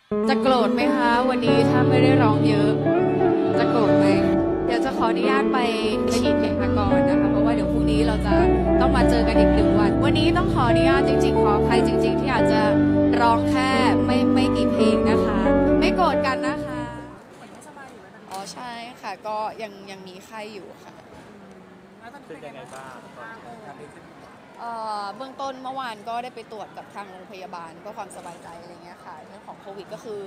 จะโกรธไหมคะวันนี้ถ้าไม่ได้ร้องเยอะจะโกรธไหมเดี๋ยวจะขออนุญาตไปฉีดเข็มก่อนนะคะเพราะว่าเดี๋ยวพรุ่งนี้เราจะต้องมาเจอกันอีก1 วันวันนี้ต้องขออนุญาตจริงๆขออภัยจริงๆที่อาจจะร้องแค่ไม่กี่เพลงนะคะไม่โกรธกันนะคะอ๋อใช่ค่ะก็ยังมีไข้อยู่ค่ะเป็นยังไงบ้างเบื้องต้นเมื่อวานก็ได้ไปตรวจกับทางโรงพยาบาลเพื่อความสบายใจอะไรเงี้ยค่ะเรื่องของโควิดก็คือ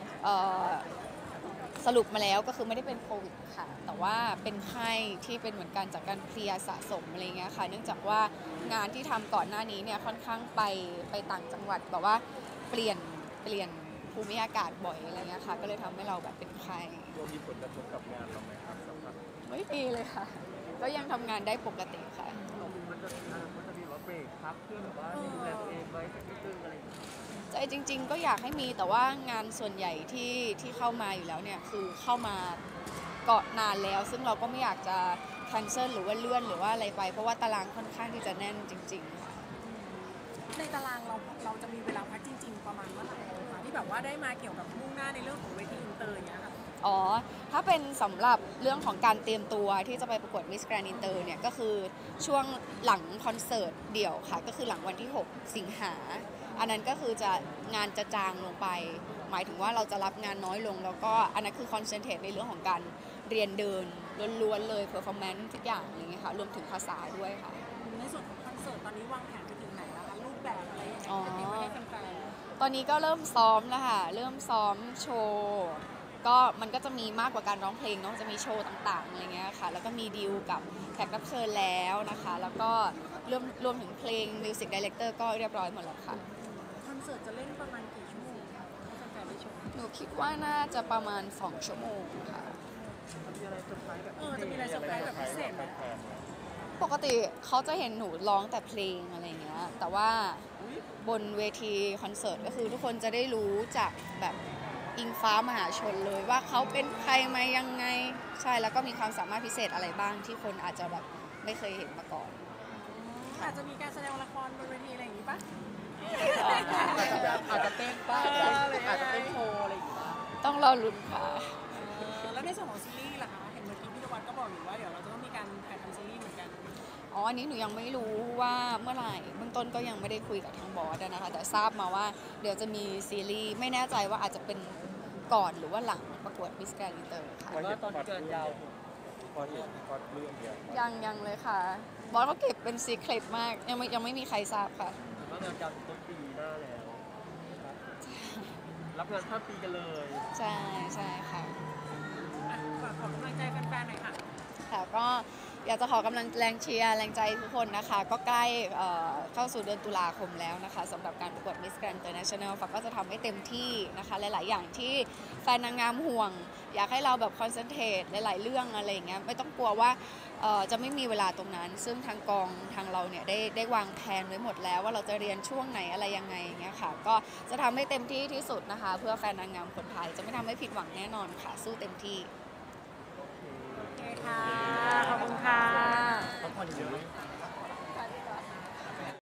สรุปมาแล้วก็คือไม่ได้เป็นโควิดค่ะแต่ว่าเป็นไข้ที่เป็นเหมือนกันจากการเพลียสะสมอะไรเงี้ยค่ะเนื่องจากว่างานที่ทำก่อนหน้านี้เนี่ยค่อนข้างไปต่างจังหวัดแบบว่าเปลี่ยนภูมิอากาศบ่อยอะไรเงี้ยค่ะก็เลยทำให้เราแบบเป็นไข้มีผลกระทบกับงานเราไหมครับสำหรับไม่มีเลยค่ะก็ยังทำงานได้ปกติค่ะมันจะมีว่าเบรกพักเพื่อแบบว่าดูแลตัวเองไว้สักนิดนึงอะไรอย่างเงี้ยใจจริงๆก็อยากให้มีแต่ว่างานส่วนใหญ่ที่เข้ามาอยู่แล้วเนี่ยคือเข้ามาเกาะนานแล้วซึ่งเราก็ไม่อยากจะแคนเซิลหรือว่าเลื่อนหรือว่าอะไรไปเพราะว่าตารางค่อนข้างที่จะแน่นจริงๆค่ะในตารางเราจะมีเวลาพักจริงๆประมาณเมื่อไหร่คะที่แบบว่าได้มาเกี่ยวกับมุ่งหน้าในเรื่องของเวทีอินเตอร์อย่างเงี้ยค่ะอ๋อถ้าเป็นสำหรับเรื่องของการเตรียมตัวที่จะไปประกวด Miss Grand Inter เนี่ยก็คือช่วงหลังคอนเสิร์ตเดี่ยวค่ะก็คือหลังวันที่6 สิงหาอันนั้นก็คือจะงานจะจางลงไปหมายถึงว่าเราจะรับงานน้อยลงแล้วก็อันนั้นคือคอนเซนเทรตในเรื่องของการเรียนเดินล้วนๆเลยเพอร์ฟอร์แมนซ์ทุกอย่างอย่างเงี้ยค่ะรวมถึงภาษาด้วยค่ะในส่วนของคอนเสิร์ตตอนนี้วางแผนไปถึงไหนแล้วคะรูปแบบอะไรยังไงจะเตรียมไว้ให้แฟนๆตอนนี้ก็เริ่มซ้อมแล้วค่ะเริ่มซ้อมโชว์ก็มันก็จะมีมากกว่าการร้องเพลงเนาะจะมีโชว์ต่างๆอะไรเงี้ยค่ะแล้วก็มีดีลกับแขกรับเชิญแล้วนะคะแล้วก็รวมถึงเพลงมิวสิกไดเรคเตอร์ก็เรียบร้อยหมดแล้วค่ะคอนเสิร์ตจะเล่นประมาณกี่ชั่วโมงคะให้แฟนๆได้ชมหนูคิดว่าน่าจะประมาณ2 ชั่วโมงค่ะจะมีอะไรเซอร์ไพรส์แบบจะมีอะไรเซอร์ไพรส์แบบพิเศษไหมปกติเขาจะเห็นหนูร้องแต่เพลงอะไรเงี้ยแต่ว่าบนเวทีคอนเสิร์ตก็คือทุกคนจะได้รู้จากแบบอิงฟ้ามหาชนเลยว่าเขาเป็นใครมายังไงใช่แล้วก็มีความสามารถพิเศษอะไรบ้างที่คนอาจจะแบบไม่เคยเห็นมาก่อนอาจจะมีการแสดงละครบนเวทีอะไรอย่างนี้ปะอาจจะเต้นบ้างอาจจะเต้นโชว์อะไรอย่างเงี้ยต้องรอลุ้นค่ะแล้วในส่วนของซีรีส์ล่ะคะเห็นเมื่อกี้พี่ตะวันก็บอกอยู่ว่าเดี๋ยวเราจะต้องมีการถ่ายทำซีรีส์เหมือนกันอ๋ออันนี้หนูยังไม่รู้ว่าเมื่อไหร่เบื้องต้นก็ยังไม่ได้คุยกับทางบอสนะคะแต่ทราบมาว่าเดี๋ยวจะมีซีรีส์ไม่แน่ใจว่าอาจจะเป็นก่อนหรือว่าหลังประกวด Miss Grand Inter ค่ะว่าตอนเกินยาวพอเห็นพอเรื่องเดียวยังเลยค่ะบอสเขาเก็บเป็นซีเครตมากยังไม่มีใครทราบค่ะว่างานการต้นปีหน้าแล้วรับงานข้ามปีกันเลยใช่ค่ะฝากขอกำลังใจแฟนๆหน่อยค่ะค่ะก็อยากจะขอกำลังแรงเชียร์แรงใจทุกคนนะคะก็ใกล้เข้าสู่เดือนตุลาคมแล้วนะคะสำหรับการประกวด Miss Grand International ฝากก็จะทำให้เต็มที่นะคะหลายๆอย่างที่แฟนนางงามห่วงอยากให้เราแบบคอนเซนเทรตหลายๆเรื่องอะไรอย่างเงี้ยไม่ต้องกลัวว่าจะไม่มีเวลาตรงนั้นซึ่งทางกองทางเราเนี่ยได้วางแผนไว้หมดแล้วว่าเราจะเรียนช่วงไหนอะไรยังไงอย่างเงี้ยค่ะก็จะทำให้เต็มที่ที่สุดนะคะเพื่อแฟนนางงามคนไทยจะไม่ทำให้ผิดหวังแน่นอนค่ะสู้เต็มที่โอเคค่ะขอบคุณค่ะต้องผ่อนเยอะ